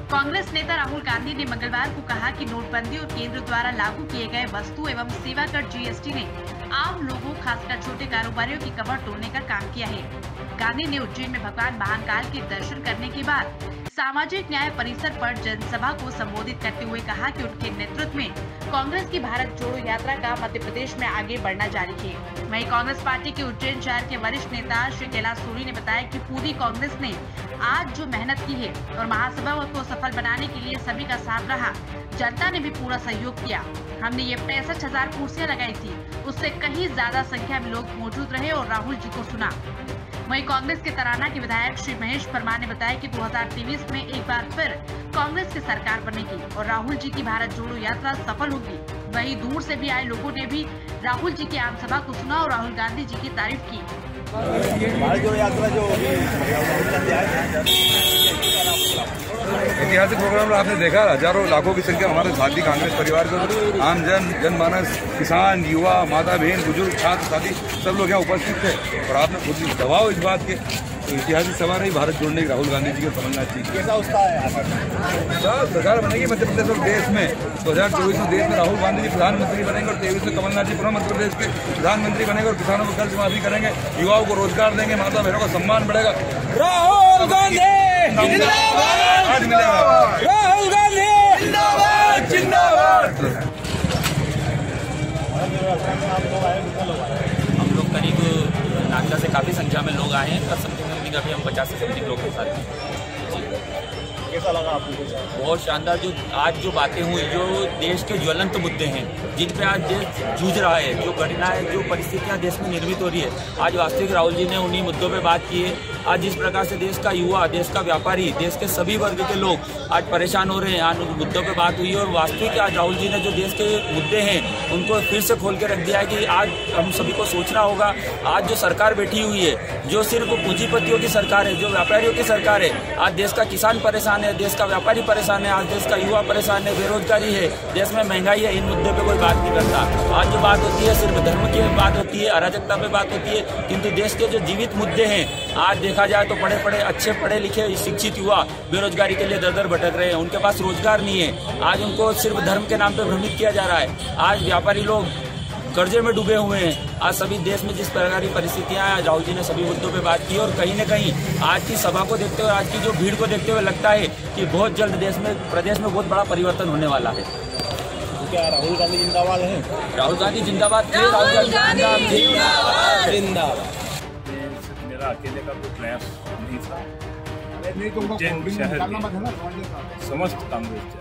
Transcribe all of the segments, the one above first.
कांग्रेस नेता राहुल गांधी ने मंगलवार को कहा कि नोटबंदी और केंद्र द्वारा लागू किए गए वस्तु एवं सेवा कर जीएसटी ने आम लोगों खासकर छोटे कारोबारियों की कमर तोड़ने का काम किया है। गांधी ने उज्जैन में भगवान महाकाल के दर्शन करने के बाद सामाजिक न्याय परिसर पर जनसभा को संबोधित करते हुए कहा कि उनके नेतृत्व में कांग्रेस की भारत जोड़ो यात्रा का मध्य प्रदेश में आगे बढ़ना जारी है। वहीं कांग्रेस पार्टी के उज्जैन शहर के वरिष्ठ नेता श्री कैलाश सोनी ने बताया कि पूरी कांग्रेस ने आज जो मेहनत की है और महासभा को सफल बनाने के लिए सभी का साथ रहा, जनता ने भी पूरा सहयोग किया। हमने ये 65,000 कुर्सियां लगाई थी, उससे कहीं ज्यादा संख्या में लोग मौजूद रहे और राहुल जी को सुना। वहीं कांग्रेस के तराना के विधायक श्री महेश परमार ने बताया कि 2023 में एक बार फिर कांग्रेस की सरकार बनेगी और राहुल जी की भारत जोड़ो यात्रा सफल होगी। वहीं दूर से भी आए लोगों ने भी राहुल जी की आम सभा को सुना और राहुल गांधी जी की तारीफ की। भारत जोड़ो यात्रा जो ऐतिहासिक प्रोग्राम आपने देखा, हजारों लाखों की संख्या हमारे साथी कांग्रेस परिवार के आम जनमानस, किसान, युवा, माता बहन, बुजुर्ग, छात्र साथी सब लोग यहाँ उपस्थित थे और आपने खुद भी दबाव इस बात के ऐतिहासिक सभा रही भारत जोड़ने की राहुल गांधी जी को समझना चाहिए। कैसा उसका है सरकार बनेगी मध्य प्रदेश और देश में 2024 में देश में राहुल गांधी जी प्रधानमंत्री बनेंगे और 23 में कमलनाथ जी पुनः मध्य प्रदेश के प्रधानमंत्री बनेंगे और किसानों को कर्ज माफी करेंगे, युवाओं को रोजगार देंगे, माता बहनों का सम्मान बढ़ेगा। राहुल गांधी आज मिलेगा, राहुल गांधी जिंदाबाद जिंदाबाद। हम लोग करीब नागदा से काफ़ी संख्या में लोग आए हैं और समथिंग अभी हम 50 से 70 लोग के साथ हैं। कैसा लगा आपको? बहुत शानदार। जो आज जो बातें हुई, जो देश के ज्वलंत मुद्दे हैं जिन पे आज देश जूझ रहा है, जो घटनाएं, जो परिस्थितियां देश में निर्मित हो रही है, आज वास्तविक राहुल जी ने उन्हीं मुद्दों पे बात की है। आज जिस प्रकार से देश का युवा, देश का व्यापारी, देश के सभी वर्ग के लोग आज परेशान हो रहे हैं, आज उन मुद्दों पे बात हुई है और वास्तविक आज राहुल जी ने जो देश के मुद्दे हैं उनको फिर से खोल के रख दिया है कि आज हम सभी को सोचना होगा। आज जो सरकार बैठी हुई है, जो सिर्फ पूंजीपतियों की सरकार है, जो व्यापारियों की सरकार है, आज देश का किसान परेशान है, देश का व्यापारी परेशान है, आज देश का युवा परेशान है, बेरोजगारी है, देश में महंगाई है, इन मुद्दों पे कोई बात नहीं करता। आज जो बात होती है सिर्फ धर्म की बात होती है, अराजकता पे बात होती है, किंतु देश के जो जीवित मुद्दे हैं, आज देखा जाए तो अच्छे पढ़े लिखे शिक्षित युवा बेरोजगारी के लिए दर दर भटक रहे हैं, उनके पास रोजगार नहीं है। आज उनको सिर्फ धर्म के नाम पे भ्रमित किया जा रहा है। आज व्यापारी लोग कर्जे में डूबे हुए हैं। आज सभी देश में जिस प्रकार की परिस्थितियां हैं, राहुल जी ने सभी मुद्दों पे बात की और कहीं न कहीं आज की सभा को देखते हुए, आज की जो भीड़ को देखते हुए लगता है कि बहुत जल्द देश में, प्रदेश में बहुत बड़ा परिवर्तन होने वाला है। तो क्या राहुल गांधी जिंदाबाद है? राहुल गांधी जिंदाबाद, राहुल गांधी जिंदाबाद। मेरा अकेले का कोई प्रयास नहीं था। उज्जैन शहर में समस्त कांग्रेस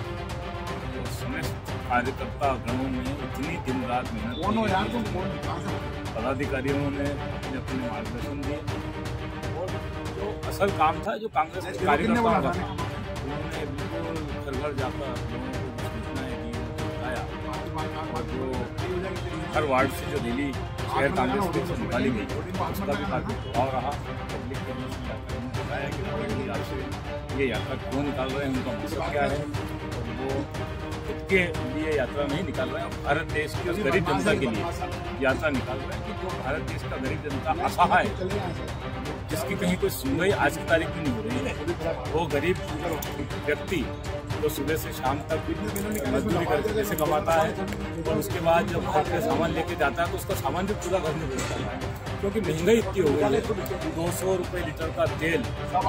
समस्त कार्यकर्ता गणों ने इतनी दिन रात मेहनत की, पदाधिकारियों ने अपने मार्गदर्शन दिए और जो असल काम था, जो कांग्रेस के कार्यकर्ताओं का था, उन्होंने बिल्कुल घर घर जाकर लोगों को सूचनाएं दी, बताया और जो हर वार्ड से जो रैली शहर कांग्रेस से निकाली गई उसका भी काफी प्रभाव रहा। पब्लिक के बताया कि राहुल आज से ये यात्रा क्यों निकाल रहे हैं, उनका मकसद क्या है और वो खुद के लिए यात्रा नहीं निकाल रहे हैं, भारत देश की उस गरीब जनता के लिए यात्रा निकाल रहे हैं कि जो भारत देश का गरीब जनता असहाय, जिसकी कहीं कोई सुनवाई आज की तारीख में नहीं हो रही है, वो गरीब व्यक्ति जो सुबह से शाम तक मजदूरी करके पैसे कमाता है और उसके बाद जब घर पे सामान लेके जाता है तो उसका सामान भी पूरा घर में बेचता है, क्योंकि महंगाई इतनी हो गई है। 200 रुपये लीटर का तेल,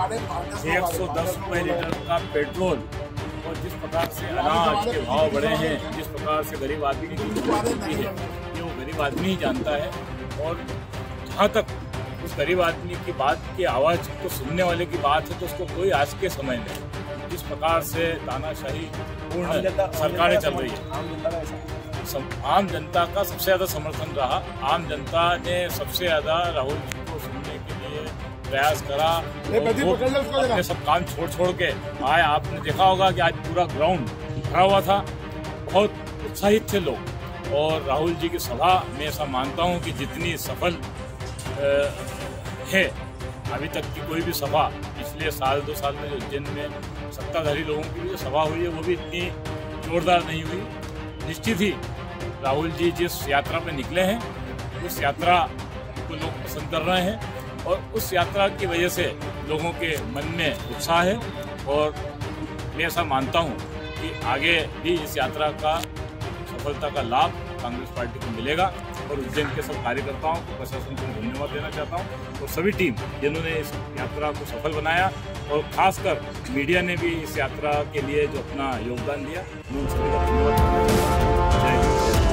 110 रुपये लीटर का पेट्रोल और जिस प्रकार से अनाज के भाव बढ़े हैं, जिस प्रकार से गरीब आदमी की ज़रूरत होती है, ये वो गरीब आदमी ही जानता है। और जहाँ तक उस गरीब आदमी की बात की आवाज़ को सुनने वाले की बात है तो उसको कोई आज के समय में जिस प्रकार से तानाशाही पूर्ण सरकारें चल रही है, आम जनता का सबसे ज़्यादा समर्थन रहा। आम जनता ने सबसे ज़्यादा राहुल जी को सुनने के लिए प्रयास करा, अपने सब काम छोड़ के आए। आपने देखा होगा कि आज पूरा ग्राउंड भरा हुआ था, बहुत उत्साहित थे लोग। और राहुल जी की सभा में ऐसा मानता हूँ कि जितनी सफल है अभी तक की कोई भी सभा, पिछले साल 2 साल में जो उज्जैन में सत्ताधारी लोगों की जो सभा हुई है वो भी इतनी जोरदार नहीं हुई। निश्चित ही राहुल जी जिस यात्रा पे निकले हैं उस यात्रा को लोग पसंद कर रहे हैं और उस यात्रा की वजह से लोगों के मन में उत्साह है और मैं ऐसा मानता हूँ कि आगे भी इस यात्रा का सफलता का लाभ कांग्रेस पार्टी को मिलेगा और उज्जैन के सब कार्यकर्ताओं को, प्रशासन को धन्यवाद देना चाहता हूँ और सभी टीम जिन्होंने इस यात्रा को सफल बनाया और खासकर मीडिया ने भी इस यात्रा के लिए जो अपना योगदान दिया, मैं उन सभी का धन्यवाद करना चाहता हूँ। जय हिंद।